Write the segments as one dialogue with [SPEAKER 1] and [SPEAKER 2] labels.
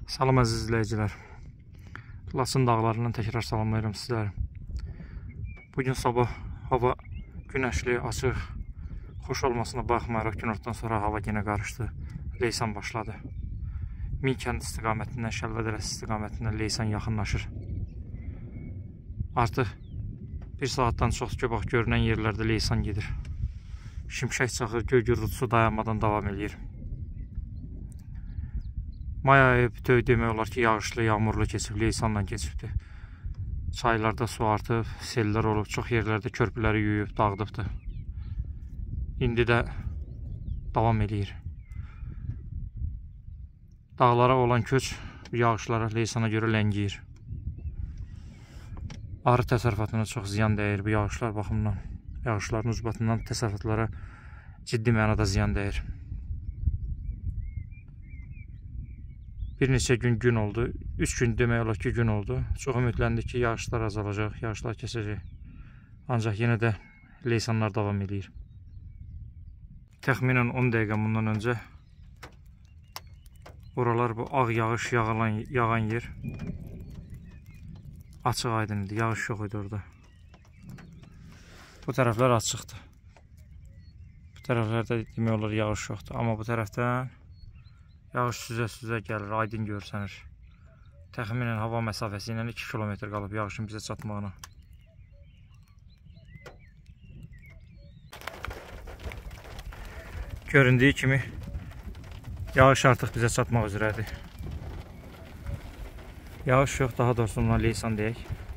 [SPEAKER 1] Salam əziz izləyicilər. Laçın dağlarından təkrar salamlayıram sizləri. Bugün sabah hava günəşli, açıq, xoş olmasına baxmayaraq günortadan sonra hava yenə qarışdı. Leysan başladı. Minkənd istiqamətindən, Şəlvədərəsi istiqamətindən leysan yaxınlaşır. Artıq bir saatdan çox göbək görünən yerlərdə leysan gedir. Şimşək çaxır, göy gürültüsü dayanmadan davam edir. May ayı bütöv demək olar ki, yağışlı, yağmurlu keçib, leysanla keçibdir. Çaylarda su artıb, sellər olub, çox yerlərdə körpüləri yuyub, dağıdıbdır. İndi də davam edir. Dağlara olan köç yağışlara, leysana görə ləngiyir. Arı təsərrüfatına çox ziyan dəyir bu yağışlar baxımından. Yağışların ucbatından təsərrüfatlara ciddi mənada ziyan dəyir. Bir neçə gün oldu. 3 gün demək olar ki, gün oldu. Çox ümidləndik ki, yağışlar azalacaq, yağışlar keçəcək. Ancaq yenə də leysanlar davam edir. Təxminən 10 dəqiqə bundan öncə oralar bu ağ yağış yağan yer açıq aydın idi. Yağış yox idi orada. Bu tərəflər açıqdır. Bu tərəflərdə demək olar yağış yoxdur. Amma bu tərəfdən yağış süzə-süzə gəlir, aydın görsənir. Təxminən hava məsafəsi ilə 2 kilometr qalıb yağışın bizə çatmağına. Göründüyü kimi yağış artıq bizə çatmaq üzrədir. Yağış yox, daha doğrusu ondan leysan deyək.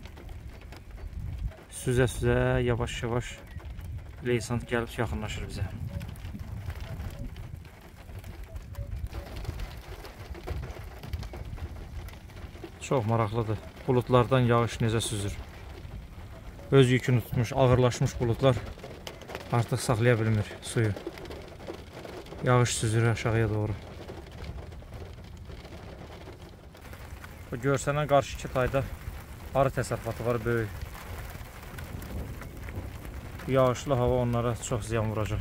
[SPEAKER 1] Süzə-süzə, yavaş-yavaş leysan gəlib yaxınlaşır bizə. Çox maraqlıdır. Buludlardan yağış necə süzür. Öz yükünü tutmuş, ağırlaşmış buludlar artıq saxlaya bilmir suyu. Yağış süzür aşağıya doğru. Bu görsənən qarşı iki tayda arı təsərrüfatı var, böyük. Yağışlı hava onlara çox ziyan vuracaq.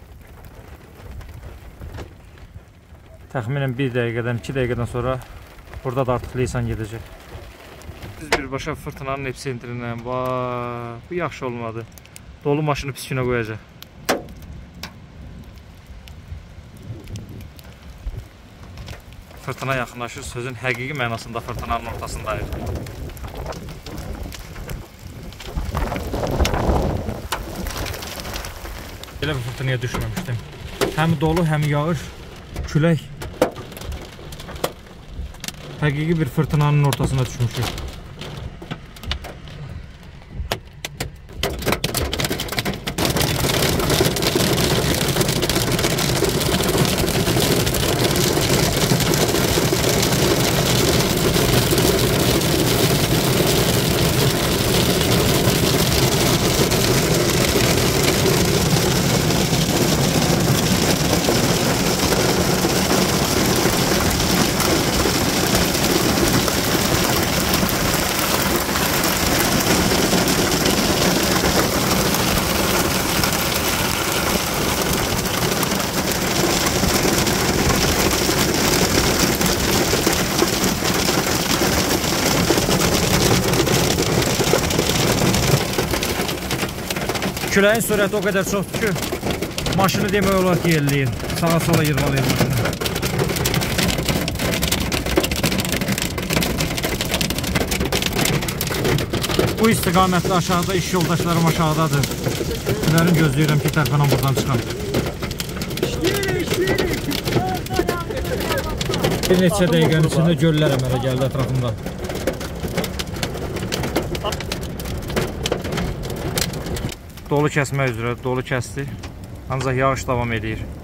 [SPEAKER 1] Təxminən 1 dəqiqədən, 2 dəqiqədən sonra burada da artıq leysan gedəcək. Biz birbaşa fırtınanın episentrindən, bu yaxşı olmadı. Dolu maşını pis günə qoyacaq. Fırtına yaxınlaşır, sözün həqiqi mənasında fırtınanın ortasındayıq. Belə bir fırtınaya düşməmişdim. Həm dolu, həm yağış, külək. Həqiqi bir fırtınanın ortasına düşmüşük. Küləyin sürəti o qədər çoxdur ki, maşını demək olar ki, yelləyir. Sağa sola yırğalayır maşını. Bu istiqamətdə aşağıda iş yoldaşlarım aşağıdadır. Bunların gözləyirəm ki, tərəfənən buradan çıxam. Bir neçə dəqiqənin içində göllər əmələ gəldi ətrafında. Dolu kəsmək üzrə, dolu kəsdi. Ancaq yağış davam edir.